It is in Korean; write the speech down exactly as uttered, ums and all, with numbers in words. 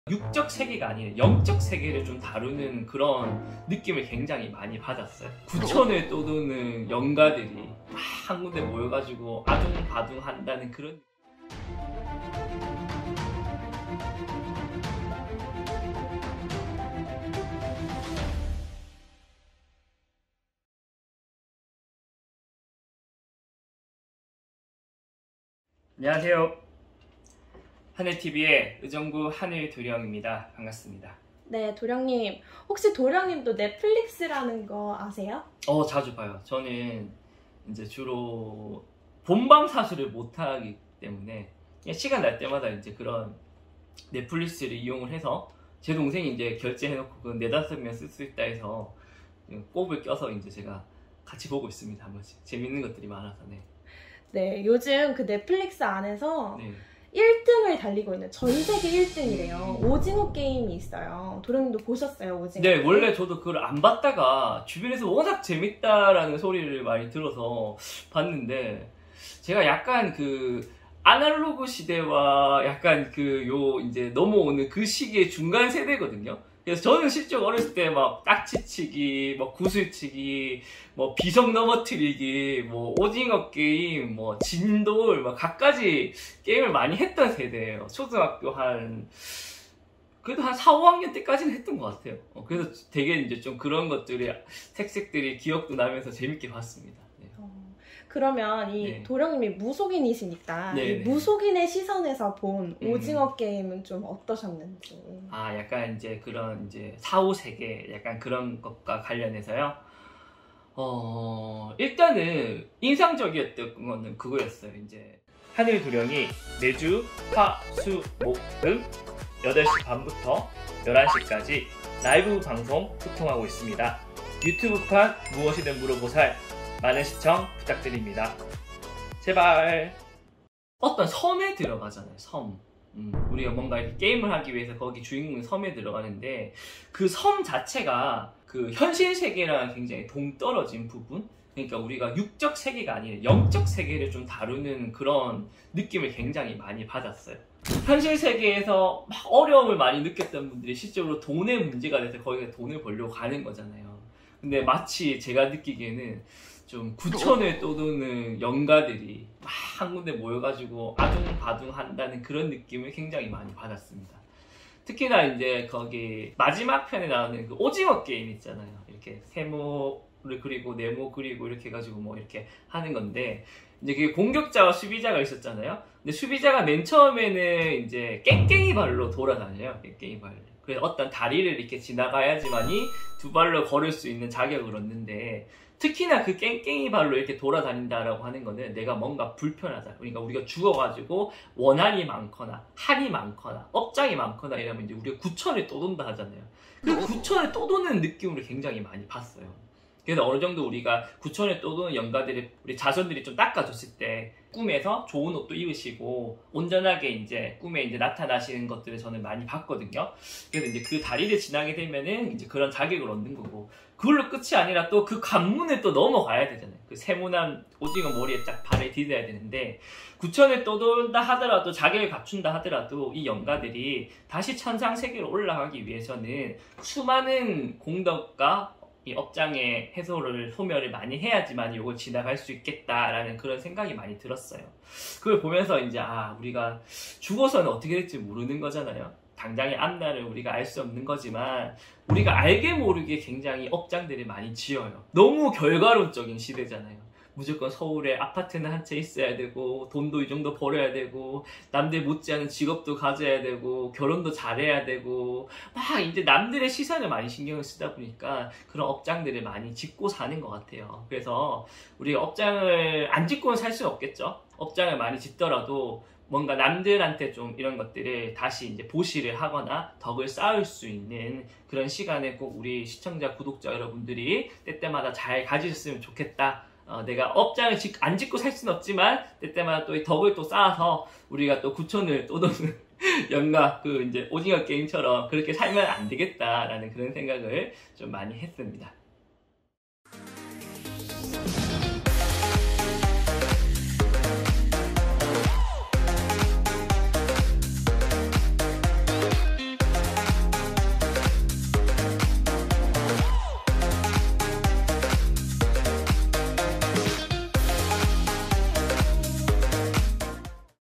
육적 세계가 아닌 영적 세계를 좀 다루는 그런 느낌을 굉장히 많이 받았어요. 구천을 떠도는 영가들이 막 한 군데 모여가지고 아둥바둥 한다는 그런. 안녕하세요. 하늘티비의 의정부 하늘도령입니다. 반갑습니다. 네, 도령님. 혹시 도령님도 넷플릭스라는 거 아세요? 어, 자주 봐요. 저는 이제 주로 본방 사수를 못하기 때문에 그냥 시간 날 때마다 이제 그런 넷플릭스를 이용을 해서 제 동생이 이제 결제해놓고 그 네다섯 명 쓸 수 있다 해서 꼽을 껴서 이제 제가 같이 보고 있습니다. 한 번씩. 재밌는 것들이 많아서. 네. 네, 요즘 그 넷플릭스 안에서 네. 일 등을 달리고 있는 전 세계 일 등이래요. 오징어 게임이 있어요. 도령님도 보셨어요, 오징어? 네, 원래 저도 그걸 안 봤다가 주변에서 워낙 재밌다라는 소리를 많이 들어서 봤는데, 제가 약간 그 아날로그 시대와 약간 그 요 이제 넘어오는 그 시기의 중간 세대거든요. 그래서 저는 실제로 어렸을 때 막 딱지치기, 뭐 구슬치기, 뭐 비석 넘어뜨리기, 뭐 오징어 게임, 뭐 진돌, 막 갖가지 게임을 많이 했던 세대예요. 초등학교 한 그래도 한 사, 오 학년 때까지는 했던 것 같아요. 어, 그래서 되게 이제 좀 그런 것들이 색색들이 기억도 나면서 재밌게 봤습니다. 네. 어, 그러면 이 네. 도령님이 무속인이시니까 네, 이 네. 무속인의 시선에서 본 음. 오징어 게임은 좀 어떠셨는지. 아, 약간 이제 그런 이제 사후 세계 약간 그런 것과 관련해서요. 어, 일단은 인상적이었던 거는 그거였어요. 이제 하늘도령이 매주 화, 수, 목, 금 여덟 시 반부터 열한 시까지 라이브 방송 소통하고 있습니다. 유튜브판 무엇이든 물어보살 많은 시청 부탁드립니다. 제발. 어떤 섬에 들어가잖아요. 섬. 음, 우리가 뭔가 이렇게 게임을 하기 위해서 거기 주인공은 섬에 들어가는데 그 섬 자체가 그 현실 세계랑 굉장히 동떨어진 부분? 그러니까 우리가 육적 세계가 아닌 영적 세계를 좀 다루는 그런 느낌을 굉장히 많이 받았어요. 현실 세계에서 막 어려움을 많이 느꼈던 분들이 실제로 돈의 문제가 돼서 거기에 돈을 벌려고 가는 거잖아요. 근데 마치 제가 느끼기에는 좀 구천을 떠도는 영가들이 막 한 군데 모여가지고 아둥바둥 한다는 그런 느낌을 굉장히 많이 받았습니다. 특히나 이제 거기 마지막 편에 나오는 그 오징어 게임 있잖아요. 이렇게 세모를 그리고 네모 그리고 이렇게 해가지고 뭐 이렇게 하는 건데, 이제 그게 공격자와 수비자가 있었잖아요. 근데 수비자가 맨 처음에는 이제 깽깽이 발로 돌아다녀요. 깽깽이 발로. 그래서 어떤 다리를 이렇게 지나가야지만이 두 발로 걸을 수 있는 자격을 얻는데, 특히나 그 깽깽이 발로 이렇게 돌아다닌다라고 하는 거는 내가 뭔가 불편하다. 그러니까 우리가 죽어가지고 원한이 많거나 한이 많거나 업장이 많거나 이러면 이제 우리가 구천을 떠돈다 하잖아요. 그 구천을 떠도는 느낌으로 굉장히 많이 봤어요. 그래서 어느 정도 우리가 구천을 떠도는 영가들이 우리 자손들이 좀 닦아줬을 때 꿈에서 좋은 옷도 입으시고 온전하게 이제 꿈에 이제 나타나시는 것들을 저는 많이 봤거든요. 그래서 이제 그 다리를 지나게 되면은 이제 그런 자격을 얻는 거고, 그걸로 끝이 아니라 또 그 관문을 또 넘어가야 되잖아요. 그 세모난 오징어 머리에 딱 발을 디뎌야 되는데, 구천을 떠돈다 하더라도 자격을 갖춘다 하더라도 이 영가들이 다시 천상 세계로 올라가기 위해서는 수많은 공덕과 이 업장의 해소를 소멸을 많이 해야지만 이걸 지나갈 수 있겠다라는 그런 생각이 많이 들었어요. 그걸 보면서 이제 아, 우리가 죽어서는 어떻게 될지 모르는 거잖아요. 당장의 앞날을 우리가 알 수 없는 거지만 우리가 알게 모르게 굉장히 업장들을 많이 지어요. 너무 결과론적인 시대잖아요. 무조건 서울에 아파트는 한 채 있어야 되고, 돈도 이 정도 벌어야 되고, 남들 못지않은 직업도 가져야 되고, 결혼도 잘해야 되고, 막 이제 남들의 시선을 많이 신경을 쓰다 보니까 그런 업장들을 많이 짓고 사는 것 같아요. 그래서 우리가 업장을 안 짓고는 살 수는 없겠죠. 업장을 많이 짓더라도 뭔가 남들한테 좀 이런 것들을 다시 이제 보시를 하거나 덕을 쌓을 수 있는 그런 시간을 꼭 우리 시청자, 구독자 여러분들이 때때마다 잘 가지셨으면 좋겠다. 어, 내가 업장을 짓, 안 짓고 살 수는 없지만 때때마다 또 이 덕을 또 쌓아서 우리가 또 구천을 떠도는 영가 그 이제 오징어 게임처럼 그렇게 살면 안 되겠다라는 그런 생각을 좀 많이 했습니다.